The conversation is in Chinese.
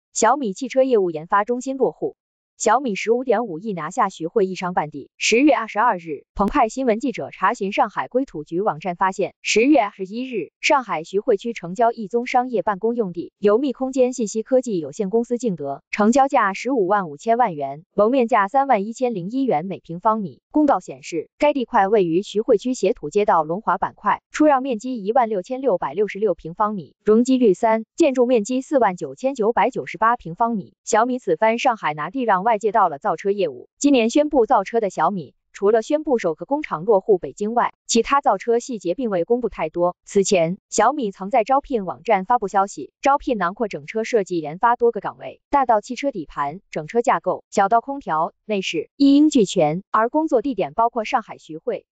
小米汽车业务研发中心落户。小米15.5亿拿下徐汇一商办地。10月22日，澎湃新闻记者查询上海规土局网站发现，10月21日，上海徐汇区成交一宗商业办公用地，由密空间信息科技有限公司竞得，成交价15万5千万元，楼面价3万1001元每平方米。公告显示，该地块位于徐汇区协土街道龙华板块，出让面积16666平方米，容积率3，建筑面积49998平方米。小米此番上海拿地让外界到了造车业务。今年宣布造车的小米，除了宣布首个工厂落户北京外，其他造车细节并未公布太多。此前，小米曾在招聘网站发布消息，招聘囊括整车设计研发多个岗位，大到汽车底盘、整车架构，小到空调、内饰，一应俱全，而工作地点包括上海徐汇。